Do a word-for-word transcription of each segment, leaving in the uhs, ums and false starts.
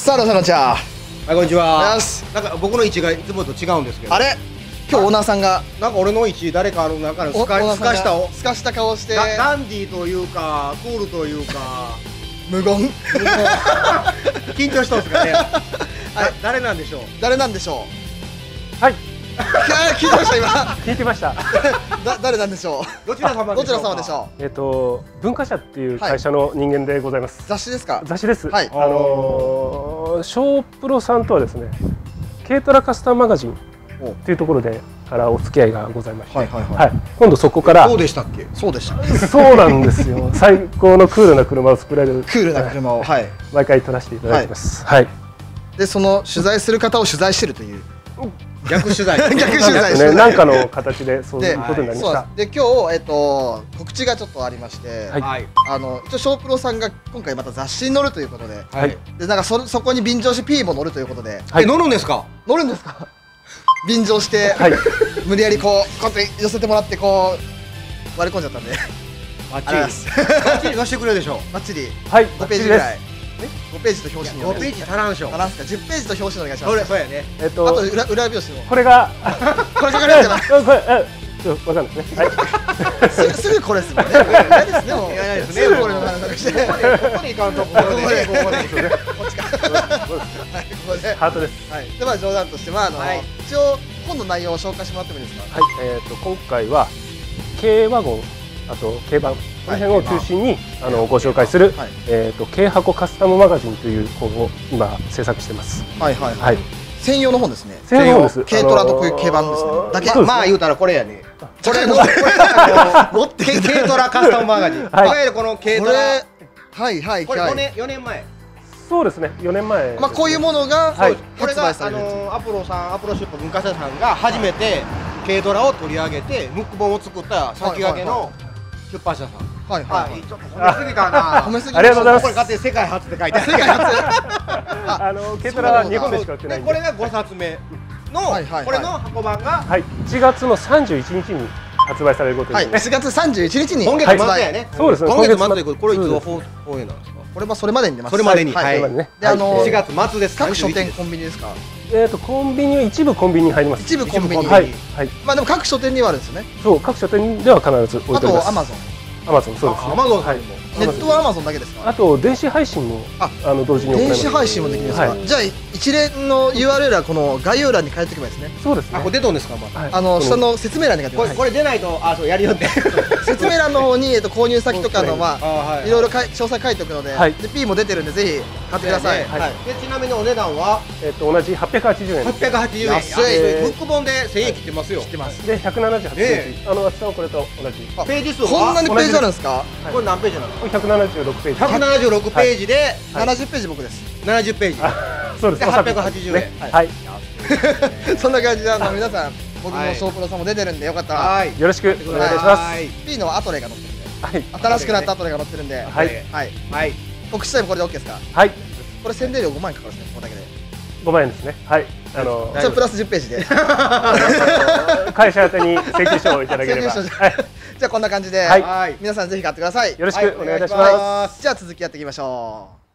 さあ、どうさんこんにちは。 はい、こんにちは。 なんか僕の位置がいつもと違うんですけど。 あれ、今日オーナーさんがなんか俺の位置誰かあるなんかスカスカしたをスカした顔してダンディーというかクールというか無言緊張したんですかね。誰なんでしょう。 誰なんでしょう。はい。 聞いてました今。 聞いてました。 だ誰なんでしょう。 どちら様どちら様でしょう。えっと文化社っていう会社の人間でございます。 雑誌ですか。 雑誌です。 はい。 あのショープロさんとはですね、軽トラカスタムマガジンっていうところでからお付き合いがございまして、はいはいはい。今度そこからそうでしたっけ。 そうでした。 そうなんですよ。最高のクールな車を作られる。 クールな車をはい毎回撮らせていただいてます。はい。 でその取材する方を取材してるという。 逆取材。 逆取材ね。何かの形でそういうことになりました。 で今日えっと告知がちょっとありまして、 はい。 あの一応ショープロさんが今回また雑誌に載るということで、 はい。 でなんかそそこに便乗して P も載るということで、 はい。乗るんですか。 乗るんですか。便乗してはい。無理やりこうこうやって寄せてもらってこう割り込んじゃったんで。 バッチリ。バッチリ乗せてくれるでしょう。 バッチリ。 はい。 ごページぐらい。ごページと表紙にごページ足らんしょ。 足らんすか。じゅっページと表紙お願いします。 それそうやね。 えっとあと裏裏表紙も。 これがこれ書かれるじゃない。 これえちょっとわかんないですね。はい。 すぐすぐこれですもんね。嫌ですね。もう嫌ですね。 すぐこれの話して。ここに行かんとここでここでこっちか。はいここでハートです。 はい。でまあ冗談としてまああの一応本の内容を紹介してもらってもいいですか。 はい。えっと今回は軽ワゴンあと軽バンこの辺を中心にあのご紹介するえっと軽箱カスタムマガジンという本を今制作してます。 はいはいはい。専用の本ですね。 専用です。 軽トラとこういう軽バンですね。だけまあ言うたらこれやね。 これ持って軽トラカスタムマガジン。いわゆるこの軽トラ。 はいはいこれよねんよねんまえ。 そうですね。よねんまえ。 まあこういうものがこれがあのアポロさんアポロシップ文化社さんが初めて軽トラを取り上げてムック本を作った先駆けの出版社さん。 はいはい。 ちょっと褒めすぎたな。 褒めすぎ。 ありがとうございます。 これ勝手に世界初って書いてある。 世界初。 あの軽トラは日本でしか売ってないんで。 これがごさつめのこれの箱版がはいいちがつのさんじゅういちにちに発売されることですね。 はい。しがつさんじゅういちにちに今月末やね。 そうですね。 今月末ということこれいつの放映なんですか。 これはそれまでに出ます。 それまでに。 はい。 であのしがつ末です。 各書店コンビニですか。 えっとコンビニは一部コンビニに入ります。 一部コンビニ。 はいはい。 まあでも各書店にはあるんですよね。 そう各書店では必ず置いてあります。 あとアマゾン。 アマゾンそうです。 アマゾンはい。 ネットはアマゾンだけですか。 あと電子配信もあの同時に電子配信もできるんですか。じゃあ一連の ユーアールエル はこの概要欄に書いておけばいいですね。 そうですね。 あこれ出とんですか。 あの下の説明欄に書いてます。 これ出ないとあそうやりよって。 説明欄の方にえっと購入先とかのまあいろいろ詳細書いておくので、で P も出てるんでぜひ買ってください。 でちなみにお値段はえっと同じはっぴゃくはちじゅうえん。 はっぴゃくはちじゅうえん。安い。ブック本でせんえん切ってますよ。 切ってます。 でひゃくななじゅうはちページ。あの厚さはこれと同じ。 ページ数はこんなにページあるんですか。 これ何ページなの。 ひゃくななじゅうろくページ。 ひゃくななじゅうろくページでななじゅうページ僕です。 ななじゅうページ。 そうです。 はっぴゃくはちじゅうえん。 はい。 そんな感じであの皆さん僕のショープロさんも出てるんでよかったらよろしくお願いします。 P のアトレが載ってるんで、新しくなったアトレが載ってるんで、はいはいはい。 告知タイムこれで OK ですか。 はい。 これ宣伝料ごまん円かかるんですね、ここだけで。 ごまんえんですね。はい。あのそれプラスじゅっページで会社宛てに請求書をいただければ。 じゃあこんな感じで皆さんぜひ買ってください。 よろしくお願いいたします。 じゃあ続きやっていきましょう。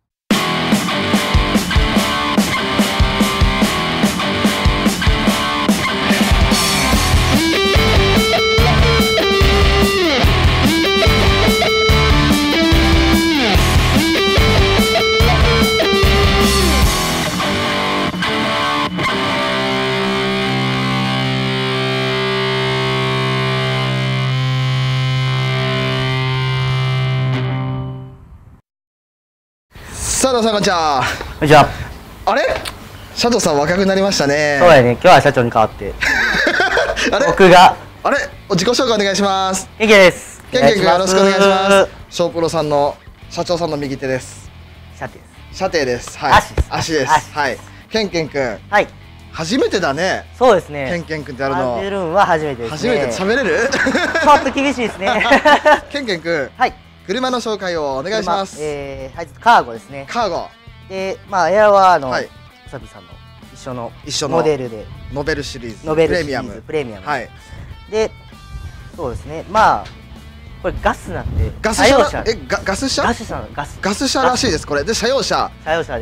さあどうさんこんにちは。 こんにちは。 あれ社長さん若くなりましたね。 そうやね。今日は社長に代わってあれ僕があれお自己紹介お願いします。 ケンケンです。 ケンケン君よろしくお願いします。ショープロさんの社長さんの右手です。 シャテです。 シャテです。はい。 足です。 足です。はい。ケンケン君。 はい。 初めてだね。 そうですね。 ケンケン君ってやるの。 やるんは初めてですね。 初めて喋れる？ ちょっと厳しいですね。 ケンケン君。 はい。 車の紹介をお願いします。 ええ、はい、カーゴですね。 カーゴ。 で、まあエアはあのサビさんの一緒の一緒のモデルでノベルシリーズ。 ノベルシリーズプレミアム。はい。で、そうですね。まあこれガスなんで。 ガス車。え、ガス車？ ガス車ガス。 ガス車らしいですこれ。で車用車。 車用車で。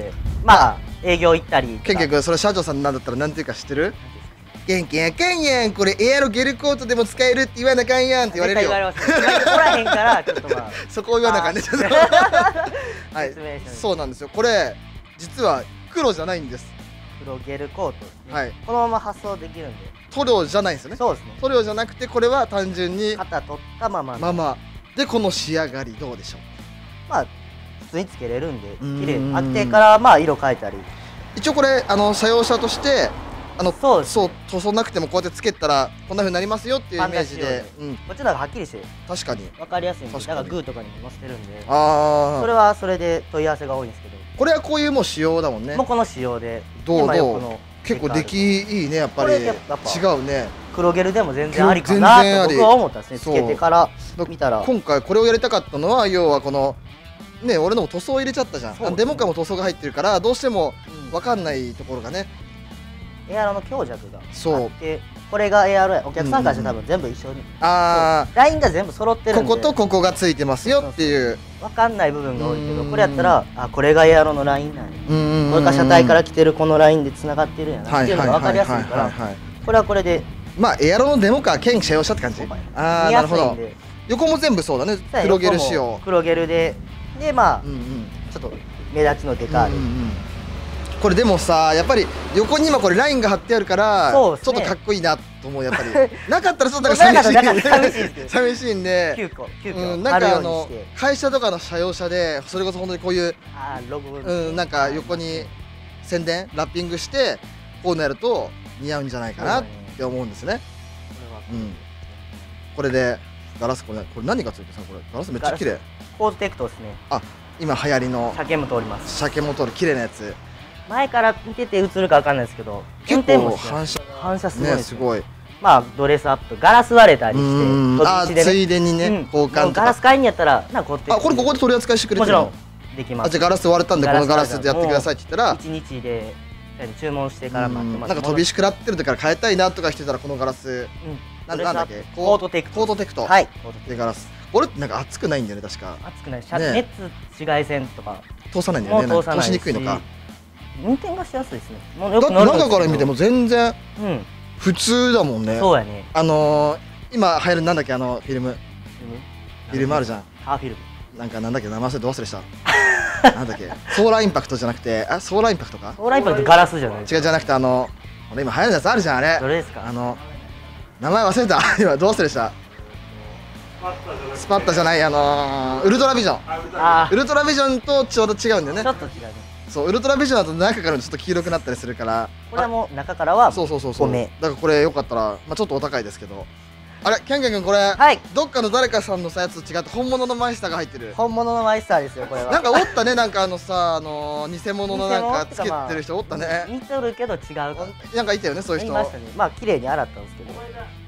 まあ営業行ったりとか。 ケンケン君それ社長さんなんだったらなんていうか知ってる？ケンケンケンケンこれエアロゲルコートでも使えるって言わなあかんやんって言われるよ。 絶対言われます。怒らへんからちょっとまあそこを言わなあかんね。ちょっとはい説明しますそうなんですよ。これ実は黒じゃないんです。 黒ゲルコートですね。 はいこのまま発送できるんで。 塗料じゃないんですよね。 そうですね。 塗料じゃなくてこれは単純に肩取ったままのままでこの仕上がりどうでしょう？ まあ普通につけれるんでん綺麗に飽きてからまあ色変えたり。 一応これあの作用者としてあのそうですそう塗装なくてもこうやってつけたらこんな風になりますよっていうイメージでパンダ仕様、 うん、 こっちの方がはっきりして確かに分かりやすいんで、だか確からにグーとかにも載せてるんで、 ああそれはそれで問い合わせが多いんですけど、 これはこういうもう仕様だもんね。 もうこの仕様でどう今横どうの結構出来いいねやっぱりこれやっぱ違うね。 黒ゲルでも全然ありかな全然ありと僕は思ったんですね。つそうけてから見たら今回これをやりたかったのは要はこのね俺のも塗装入れちゃったじゃん、 そうですねデモカも塗装が入ってるからどうしてもうん分かんないところがね。 エアロの強弱がそうあって、これがエアロやお客さんからして多分全部一緒に、 あラインが全部揃ってあるんでこことここがついてますよっていう分かんない部分が多いけうんど、これやったらあこれがエアロのラインなんや、 うんこれが車体から来てるこのラインでつながってるんやなっていうのが分かりやすいから、 はいこれはこれでまあエアロのデモカ兼車用車って感じ。ああ見やなるほど。 すいんで、 横も全部そうだね。黒ゲル仕様横も。黒ゲルででまあうんうんちょっと目立ちのデカール、 うんうんうんこれでもさやっぱり横に今これラインが貼ってあるからそうっすねちょっとかっこいいなと思うやっぱりなかったらちょっとなんか寂しいなかったら寂しいですけど寂しいんで急遽急うん、 遽貼るよなんかあのうにして、 会社とかの社用車でそれこそ本当にこういう、 あーロゴうん、なんか横に宣伝ラッピングしてこうなると似合うんじゃないかなって思うんですね。うんこれでガラスこれこれ何がついてさこれガラスめっちゃ綺麗。 コードテクトですね。 今流行りの車検も通ります。 車検も通る綺麗なやつ前から見てて映るかわかんないですけど、 結運転も構しやすい反射反射すごいねですね。 すごい。 まあドレスアップ、ガラス割れたりして、 うん飛あつび地でねいでにね、 うん交換とかもうガラス買いにやったらなんかこうやってあこれここで取り扱いしてくれてるのもちろんできます。 あじゃあガラス割れたんでこのガラスでやってくださいって言ったら一日で注文してから待ってます。 うんなんか飛び石食らってる時から変えたいなとかしてたらこのガラスうんなドレスアップなんだっけコートテクト。 コートテクトはい。コートテクでガラス俺ってなんか熱くないんだよね確かト。熱くない。シャね熱紫外線とか通さないんだよねもう通さないなんか通しにくいのか運転がしやすいですね。もうだってよく乗るんですけど中から見ても全然うん。 普通だもんねそうやね。 あのー今流行るなんだっけあのフィルムフィルムあるじゃんハーフィルム。 なんかなんだっけ名前忘れど忘れしたなんだっけソーラーインパクトじゃなくてあソーラーインパクトかソーラーインパクトガラスじゃないです違うじゃなくてあの俺今流行るやつあるじゃんあれか。どれですか。 あの名前忘れた今どう忘れしたスパッタじゃないあのーウルトラビジョンあウルトラビジョンとちょうど違うんだよあ、ちょねっと違うね。 そうウルトラビジョンだと中からちょっと黄色くなったりするからこれはもう中からはそうそうそうそう米だからこれよかったら、まあ、ちょっとお高いですけどあれキャンキャン君これ、 はい。 どっかの誰かさんのさやつと違って本物のマイスターが入ってる本物のマイスターですよこれは。 なんかおったねなんかあのさあのー、偽物のなんかつけてる人おったね似てるけど違うか。 なんかいたよねそういう人言いましたね。まあ綺麗に洗ったんですけど。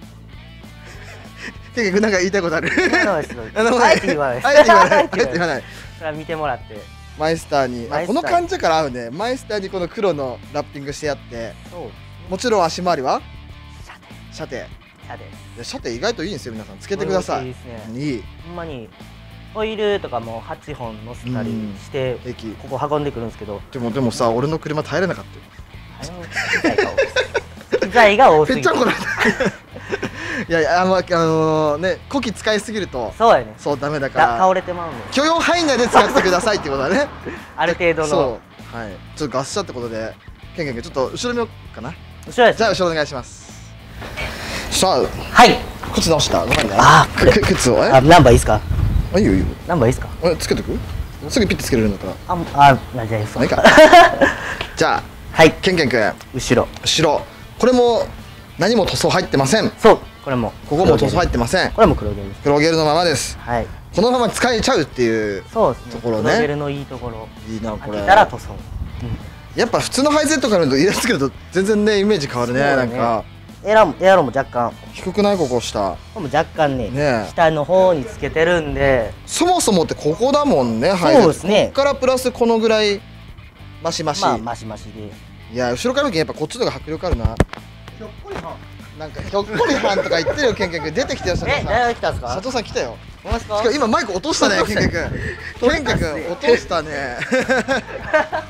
キャンキャン君なんか言いたいことある言わないですよあのあえて言わないです。 あえて言わないあえて言言わないそれは見てもらって。 マイスターにマイスターあこの感じから合うねマイスターにこの黒のラッピングしてあってそう。 もちろん足回りはシャテ。 シャテシャテ。 いやシャテ意外といいんですよ皆さんつけてくださいいいですね。 いいほんまにオイルとかもはちほん乗せたりして平気ここ運んでくるんですけど、 でもでもさ俺の車耐えれなかったよ機材が多すぎて。 ぺっちゃんこないいやいやあのあのね古希使いすぎるとそうやね。 そうダメだかだら倒れてまうの。 許容範囲内で使ってくださいってことだねある程度の。 そうはいちょっとガス車ってことでケンケン君ちょっと後ろ見ようかな後ろです。 じゃあ後ろお願いしますさあはい。 靴直したごめんねあーこれく靴をえあ、ナンバーいいですか。 あいいよいいよナンバーいいですか。 えつけてくすぐピッてつけれるんだったらあ、あ、なじゃあそうまあいいかじゃあはい。 ケンケン君後ろ。 後ろこれも何も塗装入ってませんそう。これも。 ここも塗装入ってませんこれも黒ゲルです。 黒ゲルのままですはい。 このまま使えちゃうっていうそうですね。 ところね黒ゲルのいいところ。 いいなこれ開けたら塗装。 やっぱ普通のハイゼットから見るとイラつけると全然ねイメージ変わるねそうだねなんかエアロもエアロも若干。 低くないここ下これも若干ね。 ねえ下の方につけてるんで。 そもそもってここだもんねハイゼットそうですねこっからプラスこのぐらいマシマシ、 まあマシマシで。 いや後ろから見てやっぱこっちの方が迫力あるななんかひょっこりはんとか言ってるよケンケン君出てきてよ社長え、 さん誰が来たんですか。 社長さん来たよほんまですかしかも今マイク落としたねケンケン君ケンケン君落としたね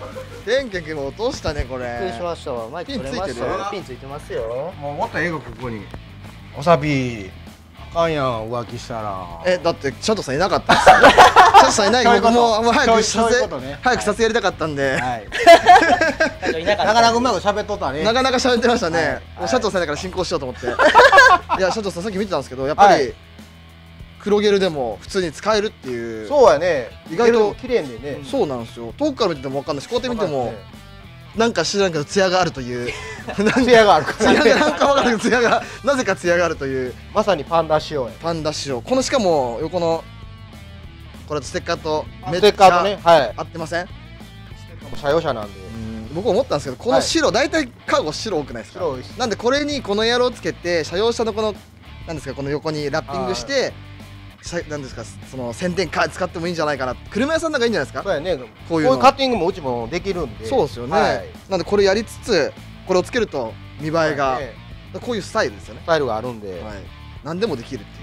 天気君も落としたねこれ。 びっくりしましたわ。マイク取れましたよ。ピンついてますよ。 もうもっとええよここに。わさび。あかんやん浮気したら。 えだってシャトさんいなかったですよ。シャトさんいない。僕ももう早く撮影早く撮影やりたかったんで。 はい。なかなかうまく喋っとったね。 なかなか喋ってましたね。もうシャトさんだから進行しようと思って。いやシャトさんさっき見てたんですけどやっぱり黒ゲルでも普通に使えるっていう。 そうやね。 意外と綺麗でね。 そうなんですよ。遠くから見ててもわかんないしこうやって見てもなんか知らんけど艶があるという。 艶があるから。 艶がなんかわからないけど艶がなぜか艶があるという。 まさにパンダ仕様や。 パンダ仕様。このしかも横のこれステッカーとステッカーとね、はい、 合ってません？ 車用車なんで。 僕思ったんですけどこの白大体カーゴ白多くないですか？ 白多いし。 なんでこれにこのエアロをつけて車用車のこのなんですかこの横にラッピングして。なんですかその宣伝カー使ってもいいんじゃないかな。車屋さんなんかいいんじゃないですか。 そうやね。 こういうカッティングもうちもできるんで。 そうですよね。なんでこれやりつつこれをつけると見栄えがこういうスタイルですよね。 スタイルがあるんで何でもできるっていう。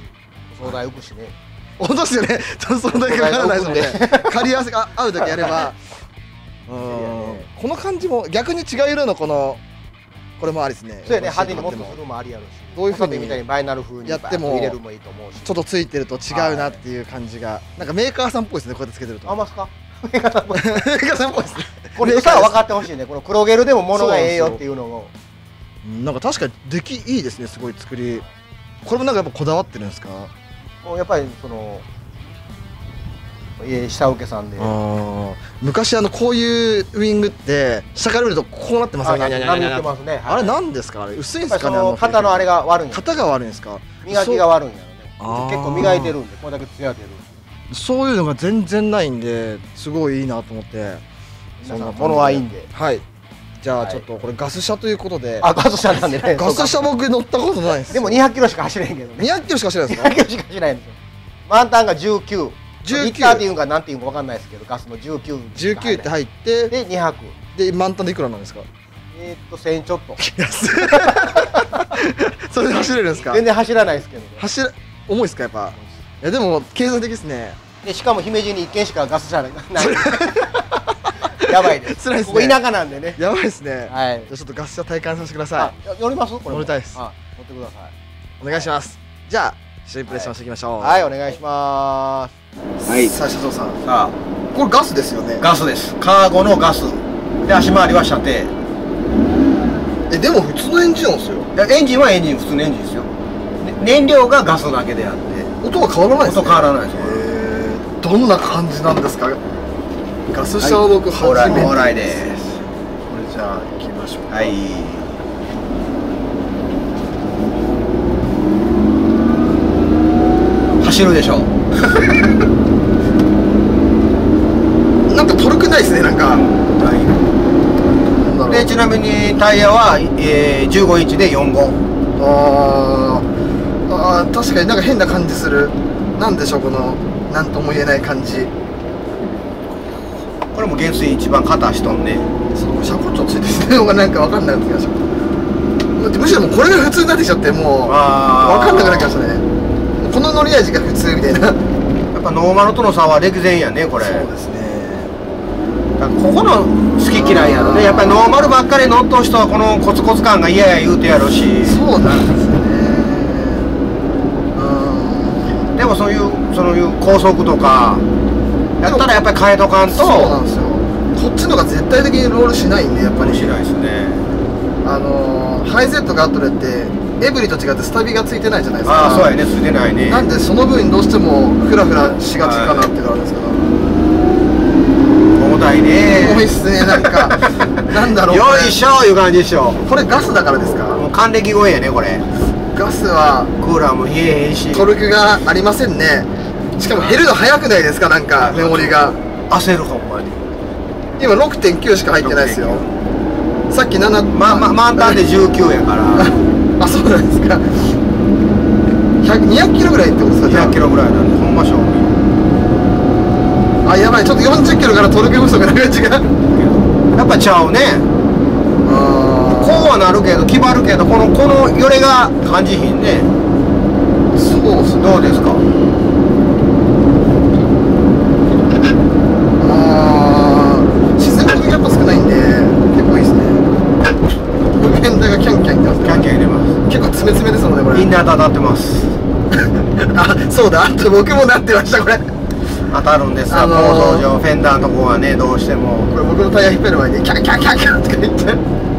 壮大浮くしね。 本当ですよね。壮大かからないですもんね。借り合わせが合う時やれば。この感じも逆に違う色のこのこれもありですね。 そうやね。派手にもっとするもありやるし。 どういう風にみたいにバイナル風にやっても入れるもいいと思うし。 ちょっとついてると違うなっていう感じがなんかメーカーさんっぽいですね。こうやってつけてると。 あますか。メーカーさんっぽい。メーカーさんっぽいですね。 これさ分かってほしいね。この黒ゲルでも物がええよっていうのを。 なんか確かに出来いいですね。すごい作り。これもなんかやっぱこだわってるんですか。 もうやっぱりその。家下請けさんで昔あのこういうウイングって下から見るとこうなってますよね。あれなんですかあれ薄いんですかね。 型のあれが悪いんや。 型が悪いんですか。 磨きが悪いんやろね。結構磨いてるんでこれだけ艶出る。 そういうのが全然ないんですごいいいなと思って。 そんなものはいいんで。 はい。じゃあちょっとこれガス車ということで。 あガス車なんでね。 ガス車僕乗ったことないです。 でもにひゃくキロしか走れへんけどね。 にひゃくキロしか走れないですか。 にひゃくキロしか走れないんですよ。満タンがじゅうきゅう。じゅうきゅうリッターっていうかなんていうかわかんないですけどガスのじゅうきゅうじゅうきゅうって入ってでにひゃくで満タンでいくらなんですか。 えっとせんちょっとそれで走れるんですか。 全然走らないですけど走る重いですかやっぱ。いやでも経済的ですね。 でしかも姫路にいっけんしかガス車ないやばいです。 辛いですね。 ここ田舎なんでね。 やばいですね。 はい。 じゃあちょっとガス車体感させてください。乗ります？これ乗りたいです。 乗ってください。 お願いします。じゃあ一緒にプレッシャーしていきましょう。 はい、お願いします。 はい。さあ社長さん。 さあこれガスですよね。 ガスです。カーゴのガス。で足回りは射程。えでも普通のエンジンなんですよ。 いやエンジンはエンジン普通のエンジンですよ。燃料がガスだけであって音は変わらないですね。 音変わらないです。 どんな感じなんですか。ガス車を僕初めて。 往来です。 これじゃあ行きましょう。 はい。走るでしょう。 なんかトルクないですねなんか。 はい。でちなみにタイヤは、えー、じゅうごインチでよん号。 ああ確かになんか変な感じする。なんでしょうこのなんとも言えない感じ。 これも原水一番片しとんで、 そう車高ちょっとついてるのがなんか分かんない気がします。むしろもうこれが普通になってきちゃってもう分かんなくなってきましたね。この乗り味が普通みたいな。やっぱノーマルとの差は歴然やねこれ。 そうですね。 ここの好き嫌いやろね。やっぱりノーマルばっかり乗っとる人はこのコツコツ感が嫌や言うてやろし。 そうなんですね。 うん。でもそういうそういう高速とかやったらやっぱり変えとかんと。 そうなんですよ。こっちのが絶対的にロールしないんでやっぱり。 しないですね。 あのハイゼットガットレってエブリと違ってスタビがついてないじゃないですか。 ああそうやね、ついてないね。 なんでその分どうしてもフラフラしがちかなっていうのがあるんですけど。 重たいね。 重いっすねなんかなんだろう。 よいしょいう感じでしょ。 これガスだからですか。 もう還暦超えやねこれ。 ガスはクーラーも冷えへんし。 トルクがありませんね。しかも減るの早くないですかなんかメモリが。 焦るほんまに。 今 ろくてんきゅう しか入ってないですよ。さっきななまあまあ満タンでじゅうきゅうやからあそうなんですか。にひゃくキロぐらいってことですか。 にひゃくキロぐらいなんでほんましょう。 あやばいちょっとよんじゅっキロからトルク不足な感じがやっぱちゃうね。こうはなるけど決まるけどこのこの揺れが感じひんね。 そうですね。 どうですか。 ああ自然のやっぱ少ないんでみんな当たってます。 あ、そうだ、僕もなってましたこれ。 当たるんですわ、 あのー構造上フェンダーのとこはね、どうしても。 これ僕のタイヤ引っ張る前にキャッキャッキャッキャッとか言って。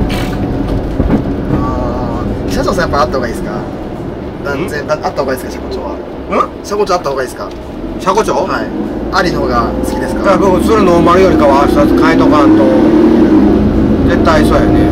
ああ、社長さんやっぱあった方がいいですか。断然あった方がいいですか、車庫長は。 うん車庫長あった方がいいですか。 車庫長、 はい。ありの方が好きですか。 だから僕それノーマルよりかは一つ変えとかんと絶対そうやね。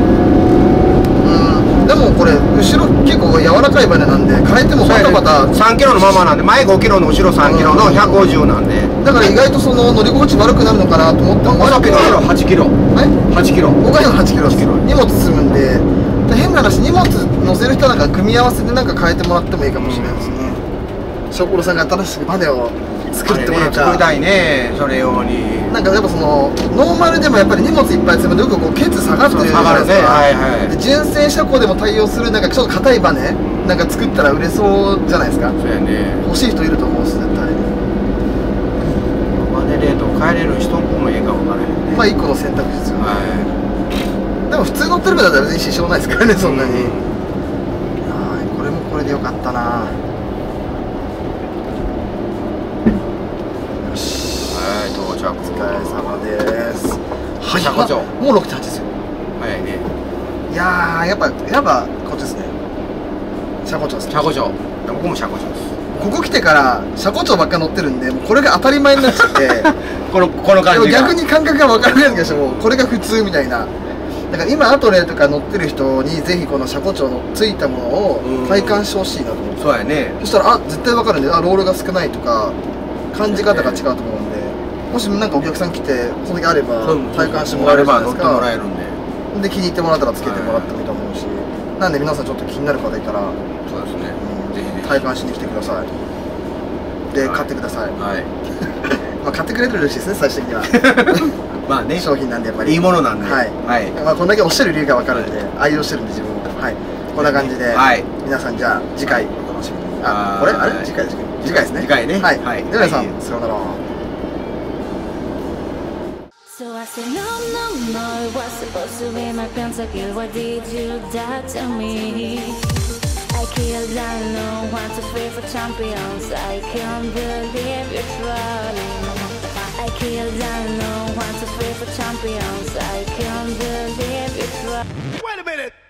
うん。でもこれ後ろ結構柔らかいバネなんで変えてもバタバタ。 さんキロのままなんで、前ごキロの後ろさんキロのひゃくごじゅうなんで、 だから意外とその乗り心地悪くなるのかなと思ったんですけど。 はちキロはい。 はちキロ僕は今はちキロです。荷物積むんで、変な話、荷物乗せる人なんか組み合わせでなんか変えてもらってもいいかもしれないですね。ショコロさんが新しくバネを作ってもらうか、 作りたいね、それ用に。 なんかやっぱそのノーマルでもやっぱり荷物いっぱい積むとよくこうケツ下がってるじゃないですか。 はいはい。 で純正車庫でも対応するなんかちょっと硬いバネなんか作ったら売れそうじゃないですか。 そうやね。 欲しい人いると思うし絶対。 バネレート変えれる人もええかもわからへんね。 まあ一個の選択肢ですよね。 はでも普通乗ってる分だったら別に支障ないですからね、 い。 そんなに。 うはい、これもこれでよかったな。よし。 はい、到着。 お疲れ様です。はい、 車庫長もうろくてんはちですよ。 早いね。 いやー、やっぱ、やっぱ、こっちですね。車庫長ですね。 車庫長。僕も車庫長です。 ここ来てから、車庫長ばっか乗ってるんで、もうこれが当たり前になっちゃって。 このこのでも感じが。 逆に感覚が分からない気がして、もうこれが普通みたいな。だから今アトレとか乗ってる人にぜひこの車庫長のついたものを体感してほしいなと思って。 そうやね。 そしたらあ絶対分かるんで、あロールが少ないとか感じ方が違うと思うんで、もしなんかお客さん来てその時あれば体感してもらえるじゃないです乗ってもらえか。 るんで。 で気に入ってもらったらつけてもらってもいいと思うし、なんで皆さんちょっと気になる方いたらそうですね。ぜひぜひ。 体感しに来てください。で買ってください。 はい。 まあ買ってくれると嬉しいですね、最終的には。 まあね。 商品なんでやっぱりいいものなんで。 はい。 はい。 まあこんだけおっしゃる理由が分かるんで、愛用してるんで自分も。はい。こんな感じで、 はい。 皆さんじゃあ次回お楽しみに。あ、これあれ次回次回次回ですね。 次回ね。 はい。 はい。 では皆さん、さようなら。 So I said no, no, no, it was supposed to be my pentakill. Why did you die to me? I killed unknown, one, two, three for champions. I can't believe you're trolling. I killed unknown, one, two, three for champions. I can't believe you're trolling. Wait a minute.